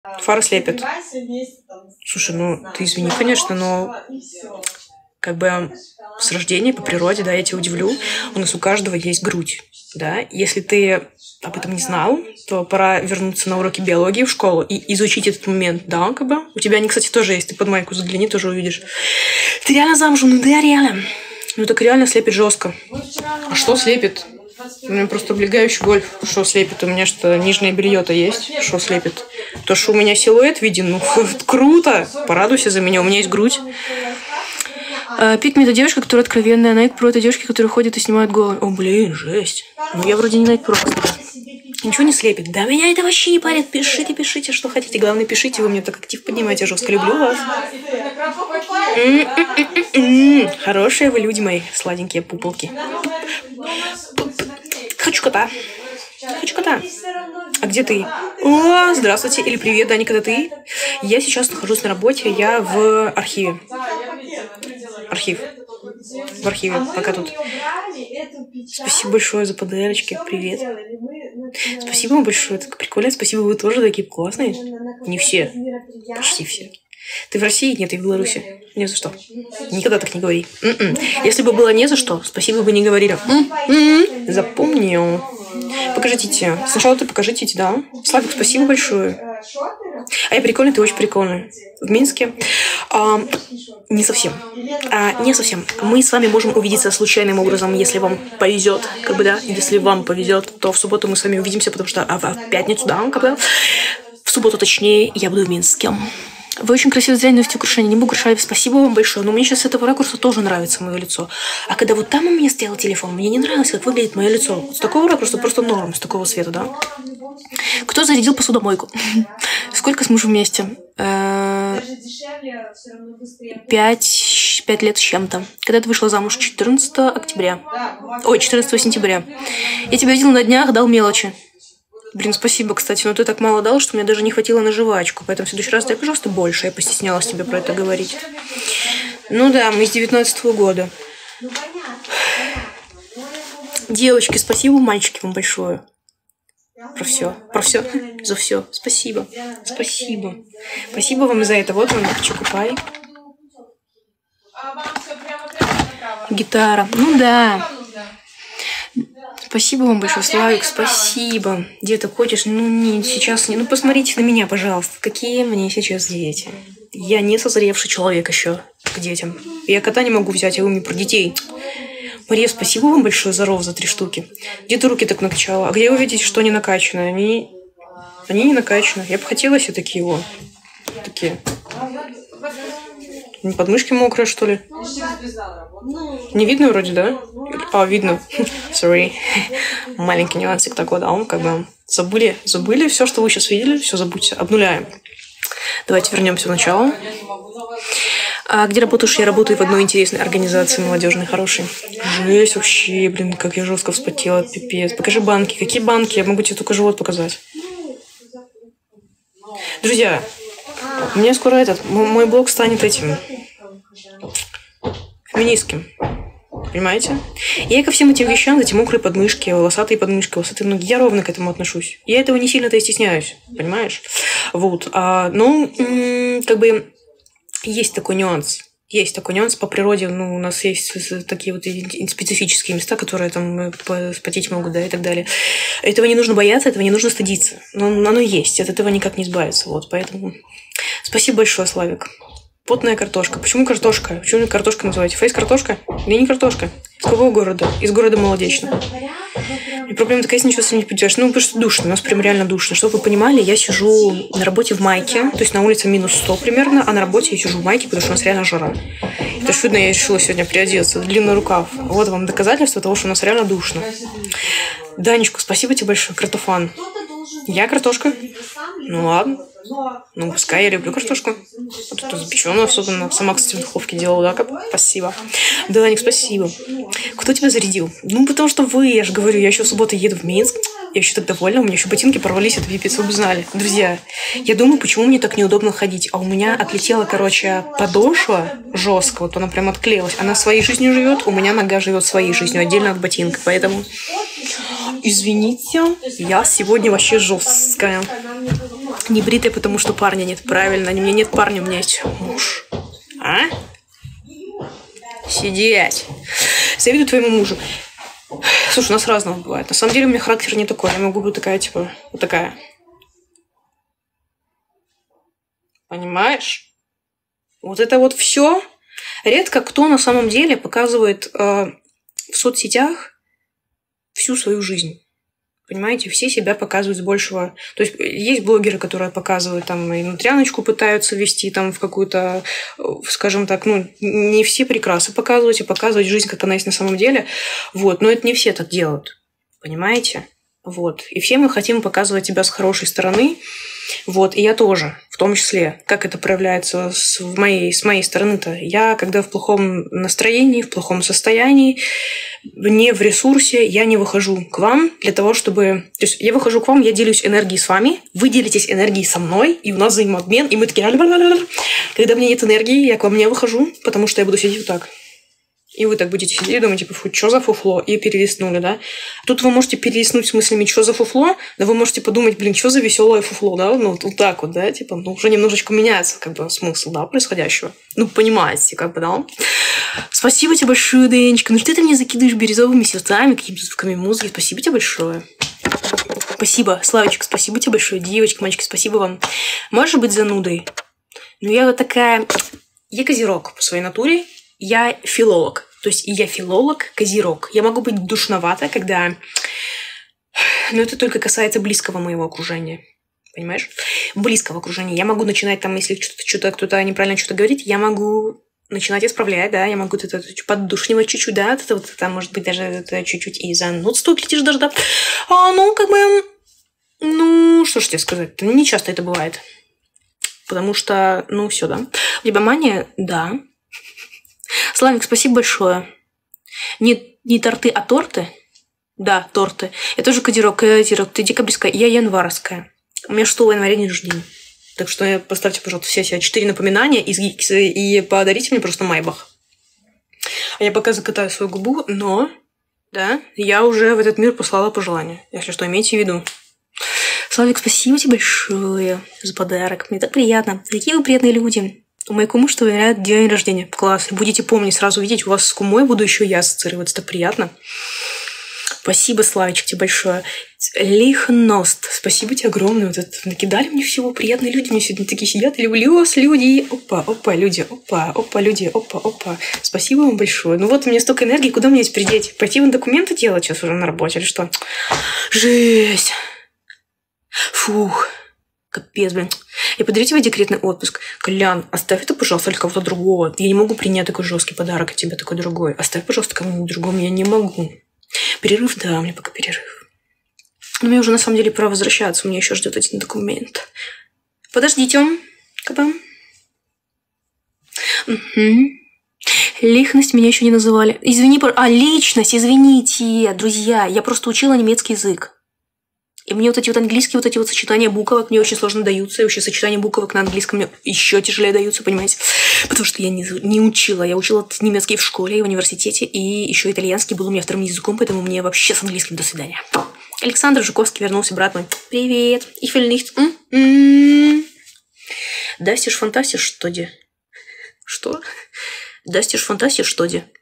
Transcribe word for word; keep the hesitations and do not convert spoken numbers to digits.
Фары слепят. Слушай, ну ты извини, конечно, но как бы с рождения по природе, да, я тебя удивлю, у нас у каждого есть грудь, да. Если ты об этом не знал, то пора вернуться на уроки биологии в школу и изучить этот момент, да, как бы. У тебя они, кстати, тоже есть, ты под майку загляни, тоже увидишь. Ты реально замужем? Ну да, реально. Ну так реально слепит жестко. А что слепит? У меня просто облегающий гольф. Что слепит? У меня что, нижнее белье-то есть? Что слепит? То, что у меня силуэт виден, ну круто. Порадуйся за меня, у меня есть грудь. Пикми — это девушка, которая откровенная. Найк Про — это девушки, которые ходят и снимают голову. О, блин, жесть. Ну, я вроде не Найк Про. Ничего не слепит. Да меня это вообще не парит. Пишите, пишите, что хотите. Главное, пишите. Вы мне так актив поднимаете. Я жестко люблю вас. Хорошие вы люди мои. Сладенькие пупылки. Хочу кота. Хочу кота. А где ты? О, здравствуйте. Или привет, Даник, это ты? Я сейчас нахожусь на работе. Я в архиве. Архив. В архиве, пока тут. Спасибо большое за подарочки. Привет. Спасибо вам большое. Так прикольно. Спасибо, вы тоже такие классные. Не все. Почти все. Ты в России? Нет, я в Беларуси. Не за что. Никогда так не говори. М-м. Если бы было не за что, спасибо бы не говорили. М-м. Запомнил. Покажите. Сначала ты покажите, да. Славик, спасибо большое. А я прикольный, ты очень прикольный. В Минске. А, не совсем. А, не совсем. Мы с вами можем увидеться случайным образом, если вам повезет. Как бы, да, если вам повезет, то в субботу мы с вами увидимся, потому что а в пятницу, да, как бы. В субботу, точнее, я буду в Минске. Вы очень красиво сделали ногти украшения. Не буду украшать. Спасибо вам большое. Но мне сейчас с этого ракурса тоже нравится мое лицо. А когда вот там у меня стоял телефон, мне не нравилось, как выглядит мое лицо. С такого ракурса просто норм, с такого света, да? Кто зарядил посудомойку? Сколько с мужем вместе? Пять, пять лет с чем-то. Когда ты вышла замуж? четырнадцатого октября. Ой, четырнадцатого сентября. Я тебя видел на днях, дал мелочи. Блин, спасибо, кстати, но ты так мало дал, что мне даже не хватило на жвачку. Поэтому в следующий раз дай, пожалуйста, больше. Я постеснялась тебе про это говорить. Ну да, мы с девятнадцатого года. Девочки, спасибо, мальчики, вам большое. Про все. Про все. За все. Спасибо. Спасибо. Спасибо вам за это. Вот вам Чокупай. Гитара. Ну да. Спасибо вам большое, Славик, спасибо. Где ты ходишь? Ну, не, сейчас не. Ну, посмотрите на меня, пожалуйста. Какие мне сейчас дети? Я не созревший человек еще к детям. Я кота не могу взять, а вы мне про детей. Мария, спасибо вам большое за ров, за три штуки. Где ты руки так накачала? А где вы видите, что они накачаны? Они, они не накачаны. Я бы хотела себе такие вот. Такие. Подмышки мокрые, что ли? Не видно вроде, да? А, видно. Sorry. Маленький нюансик такой, да, он как бы... Забыли, забыли все, что вы сейчас видели, все забудьте. Обнуляем. Давайте вернемся в начало. А где работаешь? Я работаю в одной интересной организации молодежной, хорошей. Жесть вообще, блин, как я жестко вспотела, пипец. Покажи банки. Какие банки? Я могу тебе только живот показать. Друзья, у меня скоро этот, мой блог станет этим, феминистским. Понимаете? Я ко всем этим вещам, эти мокрые подмышки, волосатые подмышки, волосатые ноги, я ровно к этому отношусь. Я этого не сильно-то и стесняюсь, понимаешь? Вот. А, ну, как бы, есть такой нюанс. Есть такой нюанс по природе. Ну, у нас есть такие вот специфические места, которые там спотеть могут, да, и так далее. Этого не нужно бояться, этого не нужно стыдиться. Но оно есть, от этого никак не избавиться. Вот, поэтому спасибо большое, Славик. Потная картошка. Почему картошка? Почему картошка называете? Фейс-картошка? Я не картошка. Из какого города? Из города Молодечно. И проблема такая, если ничего с этим не поделаешь. Ну, потому что душно. У нас прям реально душно. Чтобы вы понимали, я сижу на работе в майке. То есть на улице минус сто примерно, а на работе я сижу в майке, потому что у нас реально жара. Это чудно, я решила сегодня приодеться. Длинный рукав. Вот вам доказательство того, что у нас реально душно. Данечка, спасибо тебе большое. Картофан. Я картошка? Ну ладно. Ну, пускай, я люблю картошку. Вот тут запеченную особенно. Сама, кстати, в духовке делала, да? Как? Спасибо. Даник, спасибо. Кто тебя зарядил? Ну, потому что вы, я же говорю, я еще в субботу еду в Минск. Я еще так довольна, у меня еще ботинки порвались, это пипец, вы бы знали. Друзья, я думаю, почему мне так неудобно ходить. А у меня отлетела, короче, подошва жестко, вот она прям отклеилась. Она своей жизнью живет, у меня нога живет своей жизнью, отдельно от ботинка. Поэтому, извините, я сегодня вообще жесткая. Не бритая, потому что парня нет. Правильно, у меня нет парня, у меня есть муж. А? Сидеть. Завидую твоему мужу. Слушай, у нас разного бывает. На самом деле у меня характер не такой. Я могу быть такая, типа, вот такая. Понимаешь? Вот это вот все. Редко кто на самом деле показывает э, в соцсетях всю свою жизнь. Понимаете, все себя показывают с большего... То есть есть блогеры, которые показывают, там, и внутряночку пытаются вести там в какую-то, скажем так, ну, не все прекрасно показывать и показывать жизнь, как она есть на самом деле. Вот. Но это не все так делают. Понимаете? Вот. И все мы хотим показывать себя с хорошей стороны. Вот. И я тоже, в том числе. Как это проявляется с моей, с моей стороны-то? Я, когда в плохом настроении, в плохом состоянии, не в ресурсе, я не выхожу к вам для того, чтобы... То есть я выхожу к вам, я делюсь энергией с вами, вы делитесь энергией со мной, и у нас взаимообмен, и мы такие... Когда мне нет энергии, я к вам не выхожу, потому что я буду сидеть вот так. И вы так будете сидеть и думать, типа, фу, что за фуфло? И перелистнули, да? Тут вы можете перелистнуть с мыслями, что за фуфло, да вы можете подумать, блин, что за веселое фуфло, да? Ну, вот так вот, да? Типа, ну, уже немножечко меняется, как бы, смысл, да, происходящего. Ну, понимаете, как бы, да? Спасибо тебе большое, Денечка. Ну, что ты мне закидываешь бирюзовыми сердцами, какими-то звуками музыки? Спасибо тебе большое. Спасибо, Славичек, спасибо тебе большое. Девочки, мальчики, спасибо вам. Можешь быть занудой? Ну, я вот такая... Я козерог по своей натуре. Я филолог. То есть я филолог, козерог. Я могу быть душновата, когда... Но это только касается близкого моего окружения. Понимаешь? Близкого окружения. Я могу начинать там, если что-то, что-то кто-то неправильно что-то говорит, я могу начинать исправлять, да, я могу это, это поддушнивать чуть-чуть, да, это вот это, может быть, даже это чуть-чуть и занудство глядишь даже, да. А, ну, как бы... Ну, что ж тебе сказать? Не часто это бывает. Потому что, ну, все, да. У тебя мания? Да. Славик, спасибо большое. Не, не торты, а торты? Да, торты. Я тоже козерог, козерог. Ты декабрьская, я январская. У меня шестого января день рождения. Так что поставьте, пожалуйста, все себе четыре напоминания и, и подарите мне просто майбах. А я пока закатаю свою губу, но, да, я уже в этот мир послала пожелания. Если что, имейте в виду. Славик, спасибо тебе большое за подарок. Мне так приятно. Такие вы приятные люди. У моей кумы что говорят, день рождения. Класс. Будете помнить, сразу видеть, у вас с кумой буду еще я ассоциироваться. Это приятно. Спасибо, Славичек, тебе большое. Лихност. Спасибо тебе огромное. Вот это накидали мне всего. Приятные люди. Мне сегодня такие сидят. Люблюс, люди. Опа, опа, люди. Опа, опа, люди. Опа, опа. Спасибо вам большое. Ну вот, у меня столько энергии. Куда мне теперь деть? Пойти вон документы делать сейчас уже на работе или что? Жесть. Фух. Капец, блин. И подарите мне декретный отпуск. Колян, оставь это, пожалуйста, для кого-то другого. Я не могу принять такой жесткий подарок от тебя, такой другой. Оставь, пожалуйста, кому-нибудь другому. Я не могу. Перерыв, да, мне пока перерыв. Но мне уже на самом деле пора возвращаться. Меня еще ждет один документ. Подождите. Кабам. Угу. Личность меня еще не называли. Извини, пор... а, личность, извините, друзья. Я просто учила немецкий язык. И мне вот эти вот английские, вот эти вот сочетания буквок мне очень сложно даются. И вообще сочетания буквок на английском мне еще тяжелее даются, понимаете? Потому что я не, не учила. Я учила немецкий в школе и в университете. И еще итальянский был у меня вторым языком, поэтому мне вообще с английским до свидания. Александр Жуковский вернулся, брат мой. Привет. Ich will nicht. Дастишь фантастиш, что де? Что? Дастишь фантастиш, что де?